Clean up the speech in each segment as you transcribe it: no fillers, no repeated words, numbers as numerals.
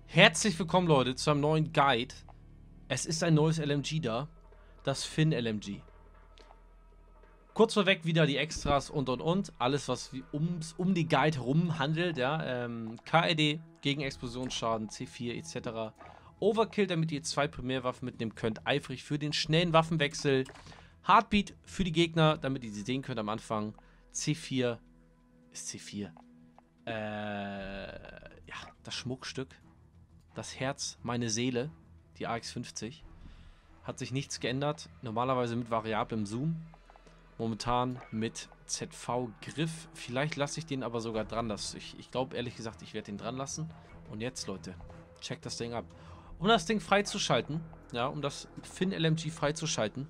Herzlich willkommen, Leute, zu einem neuen Guide. Es ist ein neues LMG da, das Finn LMG. Kurz vorweg wieder die Extras und. Alles, was um die Guide herum handelt, ja. KED gegen Explosionsschaden, C4 etc. Overkill, damit ihr 2 Primärwaffen mitnehmen könnt. Eifrig für den schnellen Waffenwechsel. Heartbeat für die Gegner, damit ihr sie sehen könnt am Anfang. C4 ist C4. Ja, das Schmuckstück. Das Herz, meine Seele, die AX50. Hat sich nichts geändert. Normalerweise mit variablem Zoom. Momentan mit ZV-Griff. Vielleicht lasse ich den aber sogar dran. Ich glaube ehrlich gesagt, ich werde den dran lassen. Und jetzt, Leute, checkt das Ding ab. Um das Ding freizuschalten, ja, um das Finn LMG freizuschalten,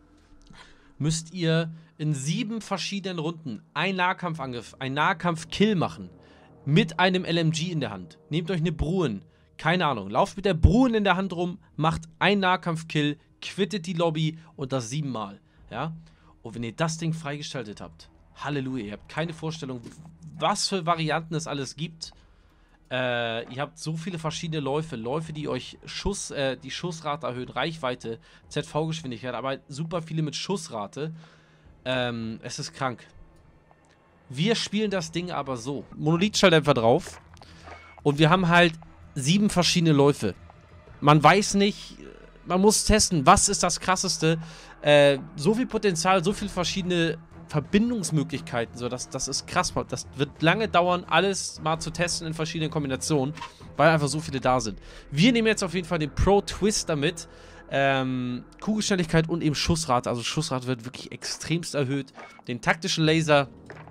müsst ihr in 7 verschiedenen Runden einen Nahkampfangriff, einen Nahkampf-Kill machen. Mit einem LMG in der Hand. Nehmt euch eine Bruen. Keine Ahnung. Lauft mit der Bruen in der Hand rum, macht einen Nahkampf-Kill, quittet die Lobby und das 7-mal. Ja? Und wenn ihr das Ding freigeschaltet habt, Halleluja, ihr habt keine Vorstellung, was für Varianten es alles gibt. Ihr habt so viele verschiedene Läufe, die euch die Schussrate erhöhen, Reichweite, ZV-Geschwindigkeit, aber super viele mit Schussrate. Es ist krank. Wir spielen das Ding aber so. Monolith-Schalldämpfer drauf. Und wir haben halt 7 verschiedene Läufe. Man weiß nicht, man muss testen, was ist das Krasseste. So viel Potenzial, so viele verschiedene Verbindungsmöglichkeiten. So, das ist krass. Das wird lange dauern, alles mal zu testen in verschiedenen Kombinationen, weil einfach so viele da sind. Wir nehmen jetzt auf jeden Fall den Pro Twister mit. Kugelschnelligkeit und eben Schussrate. Also Schussrate wird wirklich extremst erhöht. Den taktischen Laser,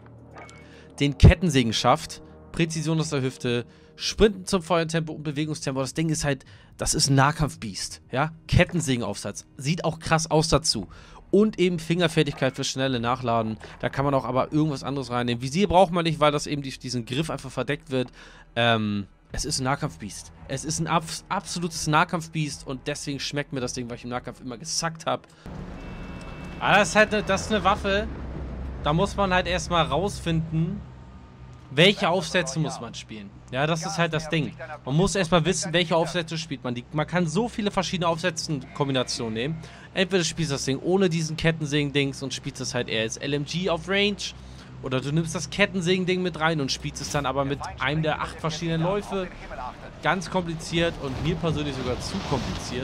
den Kettensägenschaft, Präzision aus der Hüfte, Sprinten zum Feuertempo und Bewegungstempo. Das Ding ist halt, das ist ein Nahkampfbiest. Ja? Kettensägenaufsatz. Sieht auch krass aus dazu. Und eben Fingerfertigkeit für schnelle Nachladen. Da kann man auch aber irgendwas anderes reinnehmen. Visier braucht man nicht, weil das eben diesen Griff einfach verdeckt wird. Es ist ein Nahkampfbiest. Es ist ein absolutes Nahkampfbiest und deswegen schmeckt mir das Ding, weil ich im Nahkampf immer gesackt habe. Aber das ist eine Waffe, da muss man halt erstmal rausfinden, welche Aufsätze muss man spielen. Ja, das ist halt das Ding. Man muss erstmal wissen, welche Aufsätze spielt man. Man kann so viele verschiedene Aufsätze-Kombinationen nehmen. Entweder spielst du das Ding ohne diesen Kettensägen-Dings und spielst es halt eher als LMG auf Range. Oder du nimmst das Kettensägen-Ding mit rein und spielst es dann aber mit einem der 8 verschiedenen Läufe. Ganz kompliziert und mir persönlich sogar zu kompliziert.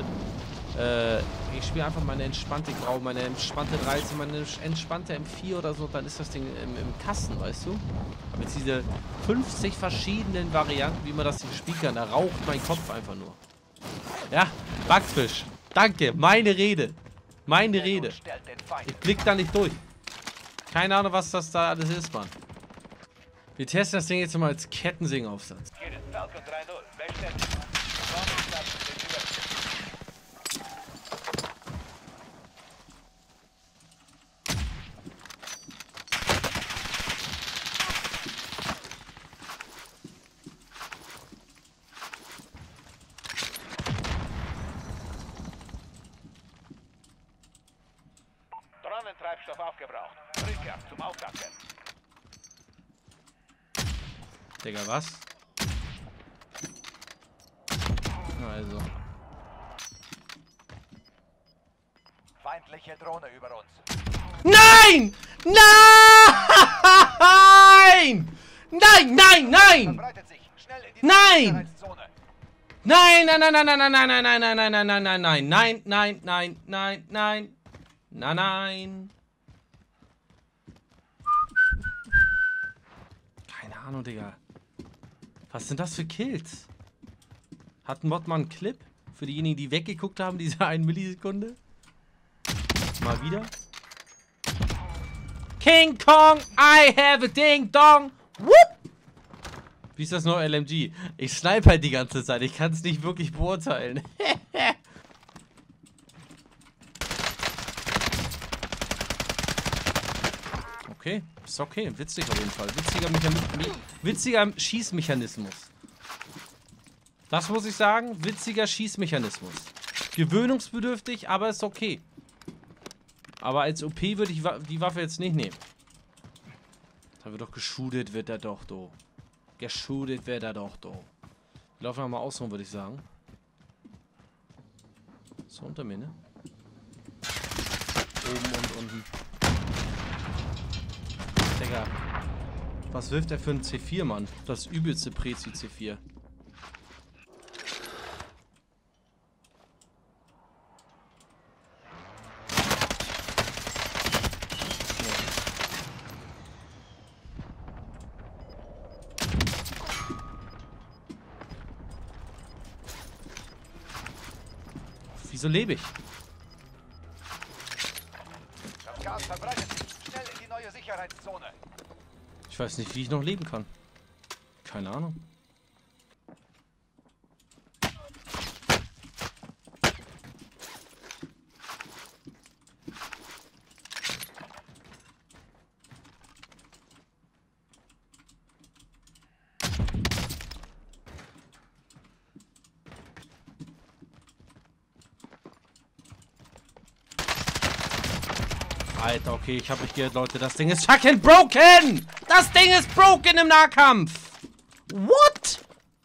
Ich spiele einfach meine entspannte Grau, meine entspannte 13, meine entspannte M4 oder so, dann ist das Ding im Kasten, weißt du? Aber jetzt diese 50 verschiedenen Varianten, wie man das Ding spielen kann, da raucht mein Kopf einfach nur. Ja, Backfisch. Danke, meine Rede. Meine Rede. Ich blick da nicht durch. Keine Ahnung, was das da alles ist, Mann. Wir testen das Ding jetzt mal als Kettensägenaufsatz. Treibstoff aufgebraucht. Rückkehr zum Auftanken. Digga, was? Also. Feindliche Drohne über uns. Nein! Nein! Nein, nein, nein! Verbreitet sich. Schnell in die Nein! Sicherheitszone. Nein, nein, nein, nein, nein, nein, nein, nein, nein, nein, nein, nein, nein, nein, nein, nein, nein, nein. Nein, nein. Keine Ahnung, Digga. Was sind das für Kills? Hat ein Mod mal einen Clip? Für diejenigen, die weggeguckt haben, diese 1 Millisekunde? Mal wieder. King Kong, I have a ding dong. Whoop! Wie ist das nur LMG? Ich snipe halt die ganze Zeit. Ich kann es nicht wirklich beurteilen. Okay, ist okay. Witzig auf jeden Fall. Witziger Schießmechanismus. Das muss ich sagen. Witziger Schießmechanismus. Gewöhnungsbedürftig, aber ist okay. Aber als OP würde ich die Waffe jetzt nicht nehmen. Da wird doch geschootet, wird er doch, do. Geschootet wird er doch, do. Wir laufen mal außen, würde ich sagen. So unter mir, ne? Oben und unten. Digga. Was wirft er für ein C4, Mann? Das übelste Prezi C4. Wieso lebe ich? Das Gas verbreitet sich. Schnell in die neue Sicherheitszone. Ich weiß nicht, wie ich noch leben kann. Keine Ahnung. Alter, okay, ich habe mich gehört, Leute. Das Ding ist fucking broken! Das Ding ist broken im Nahkampf! What?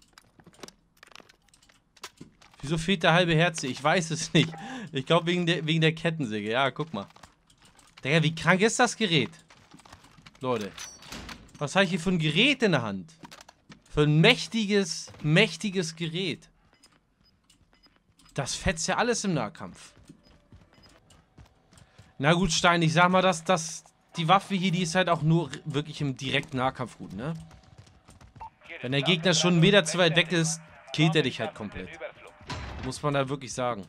Wieso fehlt der halbe Herz? Ich weiß es nicht. Ich glaube wegen der Kettensäge. Ja, guck mal. Digga, wie krank ist das Gerät? Leute. Was habe ich hier für ein Gerät in der Hand? Für ein mächtiges Gerät. Das fetzt ja alles im Nahkampf. Na gut, Stein, ich sag mal, dass die Waffe hier, die ist halt auch nur wirklich im direkten Nahkampf gut, ne? Wenn der Gegner schon 1 Meter zu weit weg ist, killt er dich halt komplett. Muss man da wirklich sagen.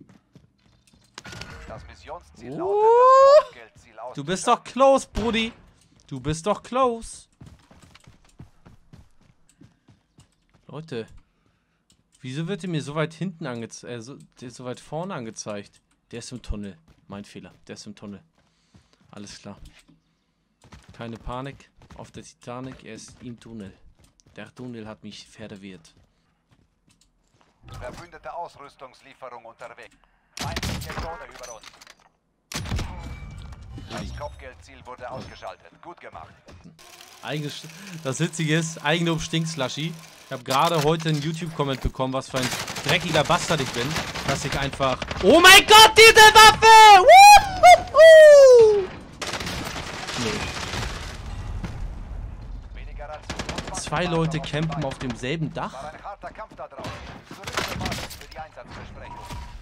Das Missionsziel lautet, das Kopfgeldziel Du bist doch close, Brudi. Du bist doch close. Leute. Wieso wird er mir so weit hinten angezeigt, so weit vorne angezeigt? Der ist im Tunnel. Mein Fehler. Der ist im Tunnel. Alles klar. Keine Panik auf der Titanic. Er ist im Tunnel. Der Tunnel hat mich verwirrt. Verbündete Ausrüstungslieferung unterwegs. Feindliche Zone über uns. Das Kopfgeldziel wurde ausgeschaltet. Gut gemacht. Das Witzige ist, Eigenlob stinkt, Slushy. Ich habe gerade heute einen YouTube-Comment bekommen, was für ein dreckiger Bastard ich bin, dass ich einfach... Oh mein Gott, diese Waffe! Woo! Nee. 2 Leute campen auf demselben Dach? War ein harter Kampf da draußen. Zurück zur Basis für die Einsatzbesprechung.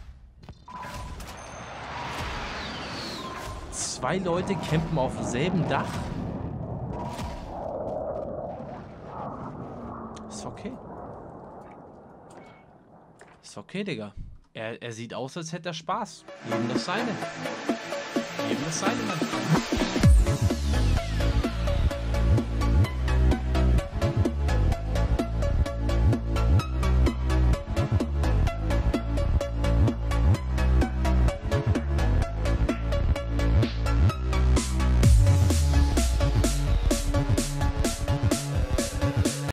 2 Leute campen auf demselben Dach? Ist okay. Ist okay, Digga. Er sieht aus, als hätte er Spaß. Leben das seine. Leben das seine, Mann.